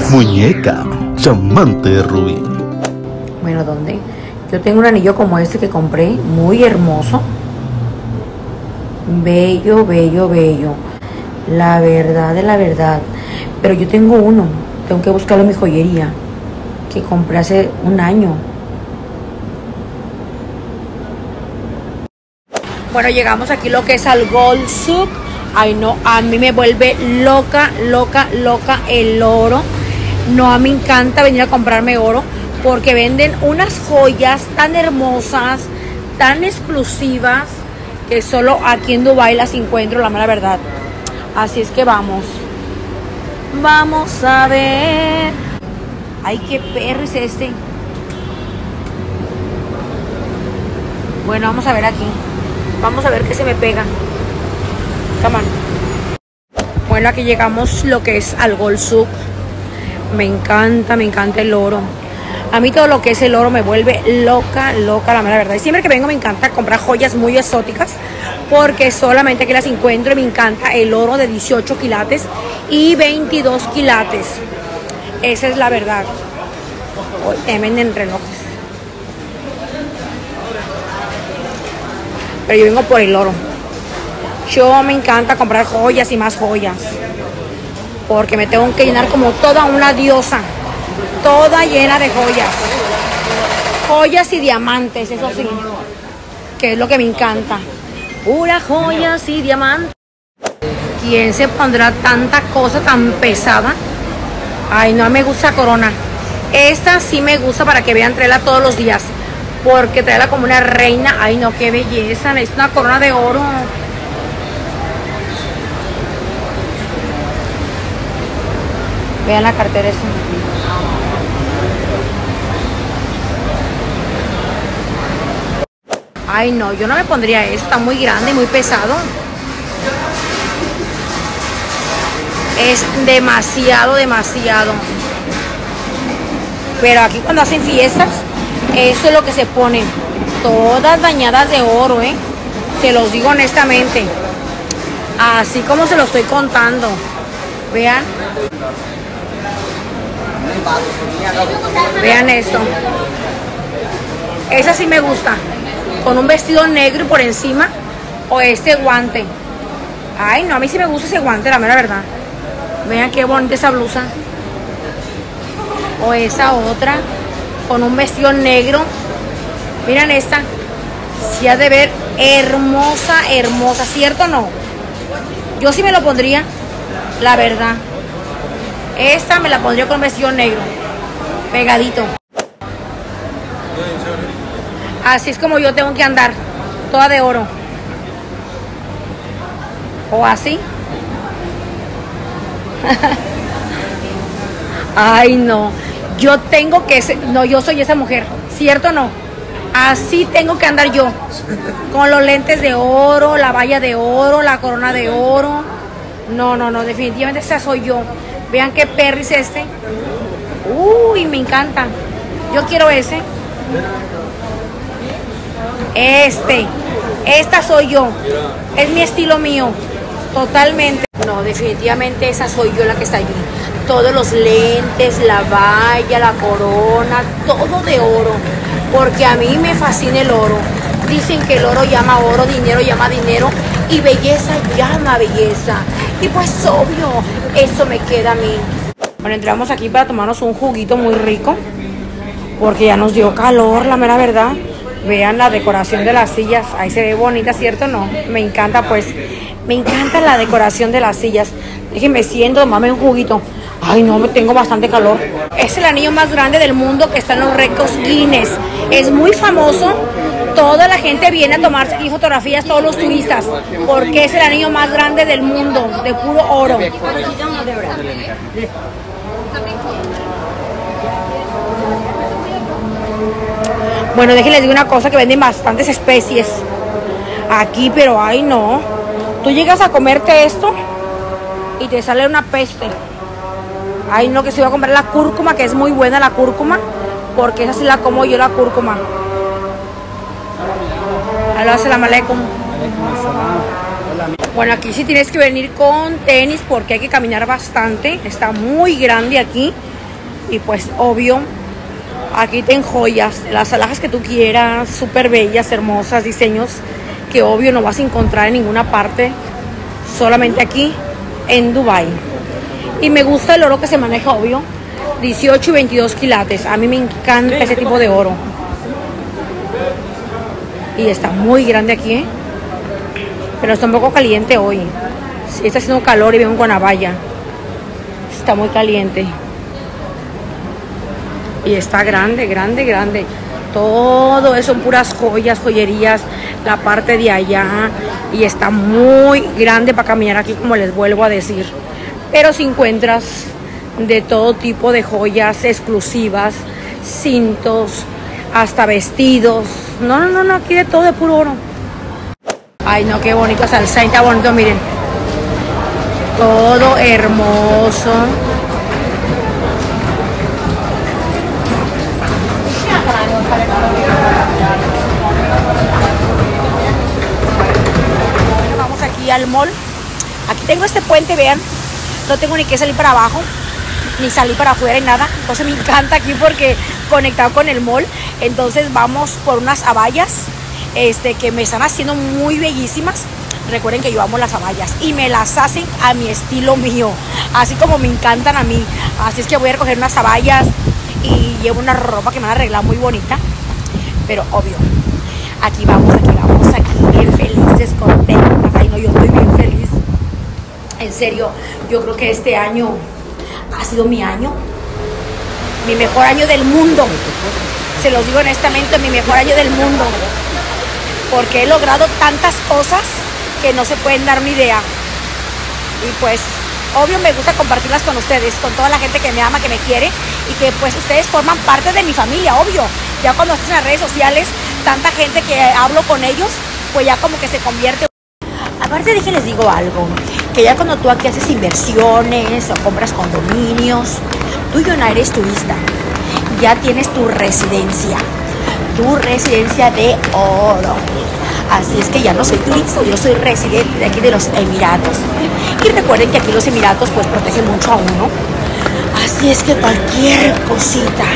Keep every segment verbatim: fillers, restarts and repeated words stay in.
Muñeca, chamante de rubí. Bueno, ¿dónde? Yo tengo un anillo como este que compré, muy hermoso. Bello, bello, bello. La verdad de la verdad. Pero yo tengo uno, tengo que buscarlo en mi joyería, que compré hace un año. Bueno, llegamos aquí lo que es al Gold Souk. Ay, no, a mí me vuelve loca, loca, loca el oro. No, a mí me encanta venir a comprarme oro porque venden unas joyas tan hermosas, tan exclusivas, que solo aquí en Dubái las encuentro, la mera verdad. Así es que vamos. Vamos a ver. Ay, qué perro es este. Bueno, vamos a ver aquí. Vamos a ver qué se me pega. Come on. Bueno, aquí llegamos lo que es al Gold Souk. Me encanta, me encanta el oro. A mí todo lo que es el oro me vuelve loca, loca, la mera verdad. Y siempre que vengo me encanta comprar joyas muy exóticas, porque solamente aquí las encuentro y me encanta el oro de dieciocho quilates y veintidós quilates. Esa es la verdad. Hoy te venden relojes. Pero yo vengo por el oro. Yo me encanta comprar joyas y más joyas, porque me tengo que llenar como toda una diosa, toda llena de joyas, joyas y diamantes, eso sí, que es lo que me encanta, pura joyas y diamantes. ¿Quién se pondrá tanta cosa tan pesada? Ay, no me gusta corona. Esta sí me gusta para que vean, traerla todos los días, porque traerla como una reina. Ay, no, qué belleza, es una corona de oro. Vean la cartera esa. Ay, no, yo no me pondría eso, está muy grande, muy pesado. Es demasiado, demasiado. Pero aquí cuando hacen fiestas, eso es lo que se ponen. Todas bañadas de oro, ¿eh? Se los digo honestamente. Así como se lo estoy contando. Vean. Vean esto. Esa sí me gusta, con un vestido negro y por encima, o este guante. Ay, no, a mí sí me gusta ese guante, la mera verdad. Vean qué bonita esa blusa. O esa otra, con un vestido negro. Miren esta. Sí ha de ver hermosa, hermosa, ¿cierto o no? Yo sí me lo pondría, la verdad. Esta me la pondría con un vestido negro, pegadito. Así es como yo tengo que andar, toda de oro. O así. Ay, no. Yo tengo que ser, no, yo soy esa mujer, ¿cierto o no? Así tengo que andar yo, con los lentes de oro, la valla de oro, la corona de oro. No, no, no, definitivamente esa soy yo. Vean qué perris este. Uy, me encanta. Yo quiero ese. Este. Esta soy yo. Es mi estilo mío. Totalmente. No, definitivamente esa soy yo la que está allí. Todos los lentes, la valla, la corona, todo de oro. Porque a mí me fascina el oro. Dicen que el oro llama oro, dinero llama dinero y belleza llama belleza. Y pues obvio, eso me queda a mí. Bueno, entramos aquí para tomarnos un juguito muy rico, porque ya nos dio calor, la mera verdad. Vean la decoración de las sillas, ahí se ve bonita, ¿cierto o no? Me encanta, pues, me encanta la decoración de las sillas. Déjenme siento, tomarme un juguito. Ay, no, me tengo bastante calor. Es el anillo más grande del mundo que está en los récords Guinness. Es muy famoso. Toda la gente viene a tomarse aquí fotografías, todos los turistas, porque es el anillo más grande del mundo, de puro oro. Bueno, déjenles digo una cosa, que venden bastantes especies aquí, pero ay no. Tú llegas a comerte esto y te sale una peste. Ay no, que se iba a comprar la cúrcuma, que es muy buena la cúrcuma, porque esa sí la como yo, la cúrcuma. Assalamu alaikum. Bueno, aquí sí tienes que venir con tenis porque hay que caminar bastante. Está muy grande aquí. Y pues obvio, aquí ten joyas, las alhajas que tú quieras, súper bellas, hermosas, diseños que obvio no vas a encontrar en ninguna parte, solamente aquí en Dubai. Y me gusta el oro que se maneja, obvio, dieciocho y veintidós quilates. A mí me encanta ese tipo de oro. Y está muy grande aquí, ¿eh? Pero está un poco caliente hoy. Sí, está haciendo calor y vengo con la valla. Está muy caliente. Y está grande, grande, grande. Todo eso son puras joyas, joyerías. La parte de allá. Y está muy grande para caminar aquí, como les vuelvo a decir. Pero si encuentras de todo tipo de joyas exclusivas, cintos, hasta vestidos. No, no, no, no, aquí de todo de puro oro. Ay, no, qué bonito salsa, está bonito, miren. Todo hermoso. Vamos aquí al mall. Aquí tengo este puente, vean. No tengo ni que salir para abajo, ni salir para afuera y nada. Entonces me encanta aquí porque conectado con el mall. Entonces vamos por unas abayas este, que me están haciendo muy bellísimas. Recuerden que yo amo las abayas y me las hacen a mi estilo mío, así como me encantan a mí. Así es que voy a recoger unas abayas y llevo una ropa que me van a arreglar muy bonita. Pero obvio, aquí vamos, aquí vamos, aquí bien felices, contentas. Ay no, yo estoy bien feliz. En serio, yo creo que este año ha sido mi año, mi mejor año del mundo. Se los digo honestamente, mi mejor año del mundo, porque he logrado tantas cosas que no se pueden dar una idea. Y pues, obvio me gusta compartirlas con ustedes, con toda la gente que me ama, que me quiere, y que pues ustedes forman parte de mi familia, obvio. Ya cuando estás en las redes sociales, tanta gente que hablo con ellos, pues ya como que se convierte. Aparte de que les digo algo, que ya cuando tú aquí haces inversiones o compras condominios, tú ya no eres turista, ya tienes tu residencia, tu residencia de oro. Así es que ya no soy turista, yo soy residente de aquí de los Emiratos. Y recuerden que aquí los Emiratos pues protegen mucho a uno. Así es que cualquier cosita,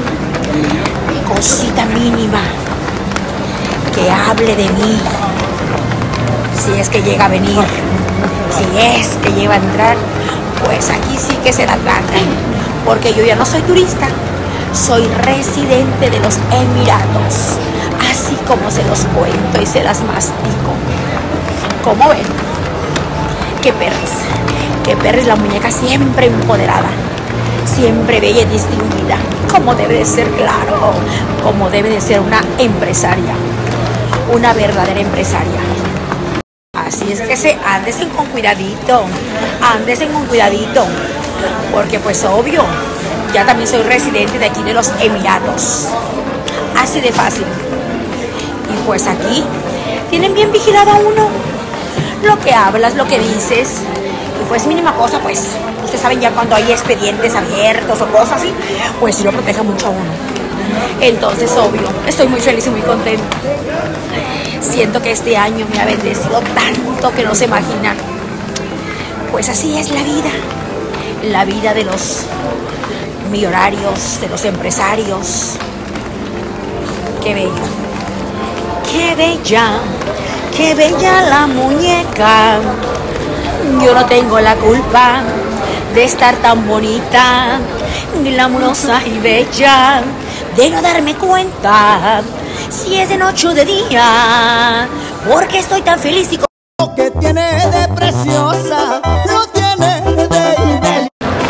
cosita mínima que hable de mí, si es que llega a venir, si es que llega a entrar, pues aquí sí que se la trancan, porque yo ya no soy turista, soy residente de los Emiratos, así como se los cuento y se las mastico. ¿Cómo ven? Qué perris, qué perris, la muñeca siempre empoderada, siempre bella y distinguida, como debe de ser, claro, como debe de ser una empresaria, una verdadera empresaria. Así es que se ándesen con cuidadito, ándesen con cuidadito, porque pues obvio, ya también soy residente de aquí de los Emiratos, así de fácil. Y pues aquí tienen bien vigilado a uno, lo que hablas, lo que dices, y pues mínima cosa, pues ustedes saben ya cuando hay expedientes abiertos o cosas así, pues sí lo protege mucho a uno. Entonces obvio, estoy muy feliz y muy contenta. Siento que este año me ha bendecido tanto que no se imaginan. Pues así es la vida, la vida de los millonarios, de los empresarios. Qué bello, qué bella, qué bella la muñeca. Yo no tengo la culpa de estar tan bonita, glamurosa y bella, de no darme cuenta si es de noche o de día, porque estoy tan feliz y con... Lo que tiene de preciosa, lo tiene de ideal.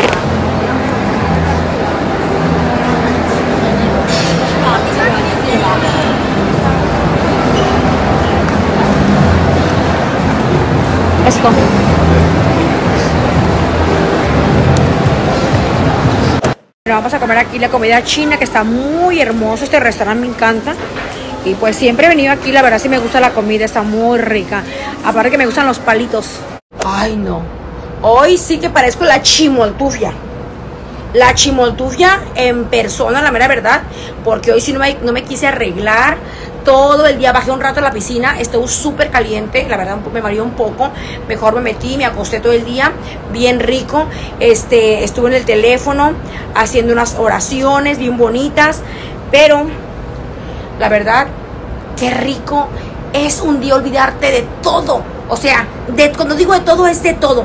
Esto. Vamos a comer aquí la comida china, que está muy hermoso. Este restaurante me encanta. Y pues siempre he venido aquí, la verdad sí me gusta la comida, está muy rica. Aparte que me gustan los palitos. Ay no, hoy sí que parezco la chimoltufia. La chimoltufia en persona, la mera verdad. Porque hoy sí no me, no me quise arreglar. todo el día. Bajé un rato a la piscina, estuvo súper caliente, la verdad me mareó un poco. Mejor me metí, me acosté todo el día, bien rico. Este, estuve en el teléfono haciendo unas oraciones bien bonitas, pero la verdad, qué rico es un día olvidarte de todo. O sea, de, cuando digo de todo, es de todo.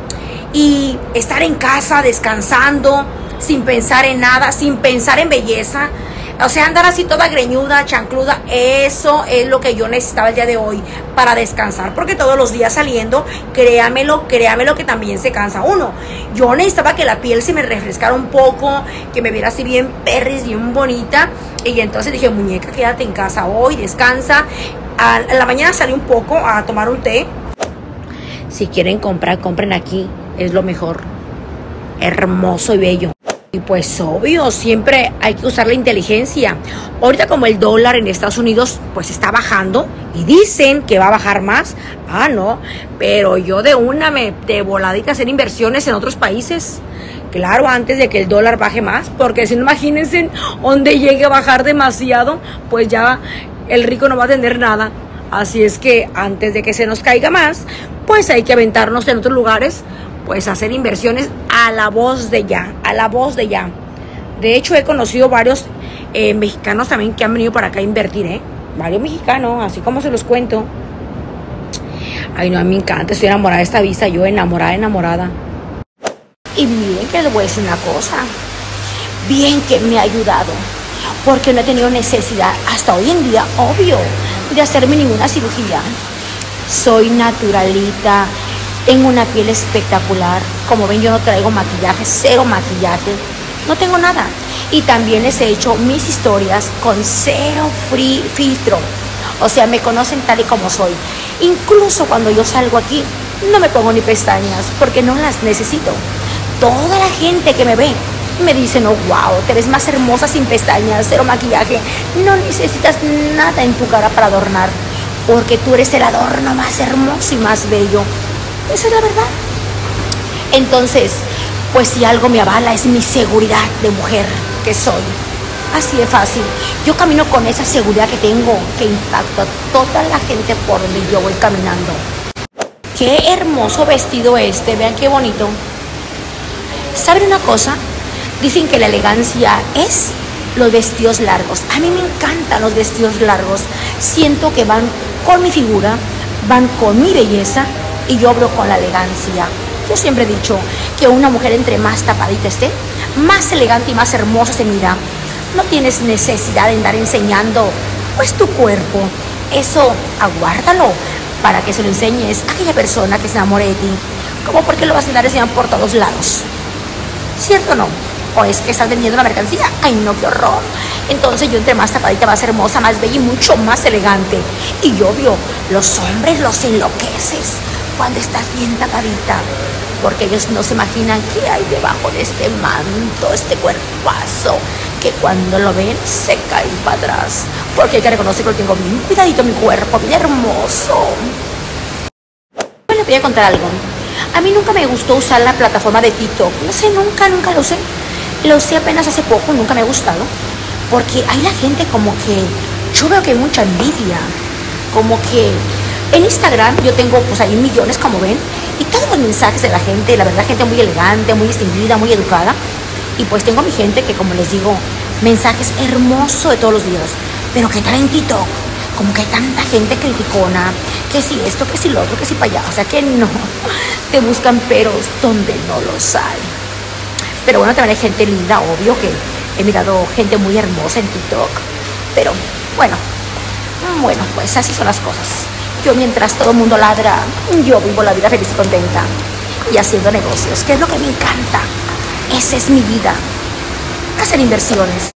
Y estar en casa descansando, sin pensar en nada, sin pensar en belleza. O sea, andar así toda greñuda, chancluda, eso es lo que yo necesitaba el día de hoy para descansar. Porque todos los días saliendo, créamelo, créamelo que también se cansa uno. Yo necesitaba que la piel se me refrescara un poco, que me viera así bien perris, bien bonita. Y entonces dije, muñeca, quédate en casa hoy, descansa. A la mañana salí un poco a tomar un té. Si quieren comprar, compren aquí, es lo mejor. Hermoso y bello. Y pues obvio, siempre hay que usar la inteligencia. Ahorita como el dólar en Estados Unidos pues está bajando y dicen que va a bajar más. Ah, no, pero yo de una me de voladita hacer inversiones en otros países. Claro, antes de que el dólar baje más, porque si no, imagínense donde llegue a bajar demasiado, pues ya el rico no va a tener nada. Así es que antes de que se nos caiga más, pues hay que aventarnos en otros lugares, pues hacer inversiones a la voz de ya, a la voz de ya. De hecho, he conocido varios eh, mexicanos también que han venido para acá a invertir, ¿eh? Varios mexicanos, así como se los cuento. Ay, no, a mí me encanta, estoy enamorada de esta vista, yo enamorada, enamorada. Y miren que les voy a decir una cosa, bien que me ha ayudado, porque no he tenido necesidad hasta hoy en día, obvio, de hacerme ninguna cirugía. Soy naturalita, tengo una piel espectacular. Como ven, yo no traigo maquillaje, cero maquillaje, no tengo nada. Y también les he hecho mis historias con cero free filtro. O sea, me conocen tal y como soy. Incluso cuando yo salgo aquí, no me pongo ni pestañas, porque no las necesito. Toda la gente que me ve me dice, no, wow, te ves más hermosa sin pestañas, cero maquillaje. No necesitas nada en tu cara para adornar, porque tú eres el adorno más hermoso y más bello. Esa es la verdad. Entonces, pues si algo me avala es mi seguridad de mujer que soy. Así de fácil. Yo camino con esa seguridad que tengo, que impacta a toda la gente por donde yo voy caminando. Qué hermoso vestido este, vean qué bonito. ¿Saben una cosa? Dicen que la elegancia es los vestidos largos. A mí me encantan los vestidos largos. Siento que van con mi figura, van con mi belleza y yo hablo con la elegancia. Yo siempre he dicho que una mujer entre más tapadita esté, más elegante y más hermosa se mira. No tienes necesidad de andar enseñando pues tu cuerpo. Eso aguárdalo para que se lo enseñes a aquella persona que se enamore de ti. Como porque lo vas a andar enseñando por todos lados. ¿Cierto o no? ¿O es que estás vendiendo la mercancía? ¡Ay, no, qué horror! Entonces yo entre más tapadita, más hermosa, más bella y mucho más elegante. Y obvio, los hombres los enloqueces cuando estás bien tapadita, porque ellos no se imaginan qué hay debajo de este manto, este cuerpazo, que cuando lo ven se caen para atrás, porque hay que reconocer que lo tengo bien cuidadito mi cuerpo, bien hermoso. Les voy a contar algo. A mí nunca me gustó usar la plataforma de TikTok, no sé, nunca, nunca lo usé. Lo usé apenas hace poco, nunca me ha gustado, porque hay la gente como que, yo veo que hay mucha envidia, como que en Instagram yo tengo pues ahí millones, como ven, y todos los mensajes de la gente, la verdad, gente muy elegante, muy distinguida, muy educada, y pues tengo mi gente que, como les digo, mensajes hermosos de todos los días, pero que tal en TikTok, como que hay tanta gente criticona, que si esto, que si lo otro, que si para allá, o sea que no, te buscan peros donde no los hay. Pero bueno, también hay gente linda, obvio, que he mirado gente muy hermosa en TikTok, pero bueno, bueno, pues así son las cosas. Yo, mientras todo el mundo ladra, yo vivo la vida feliz y contenta y haciendo negocios, que es lo que me encanta. Esa es mi vida, hacer inversiones.